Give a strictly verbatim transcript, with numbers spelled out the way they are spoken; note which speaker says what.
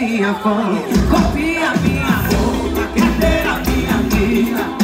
Speaker 1: minha fome. Copia minha roupa, quer ter a minha vida.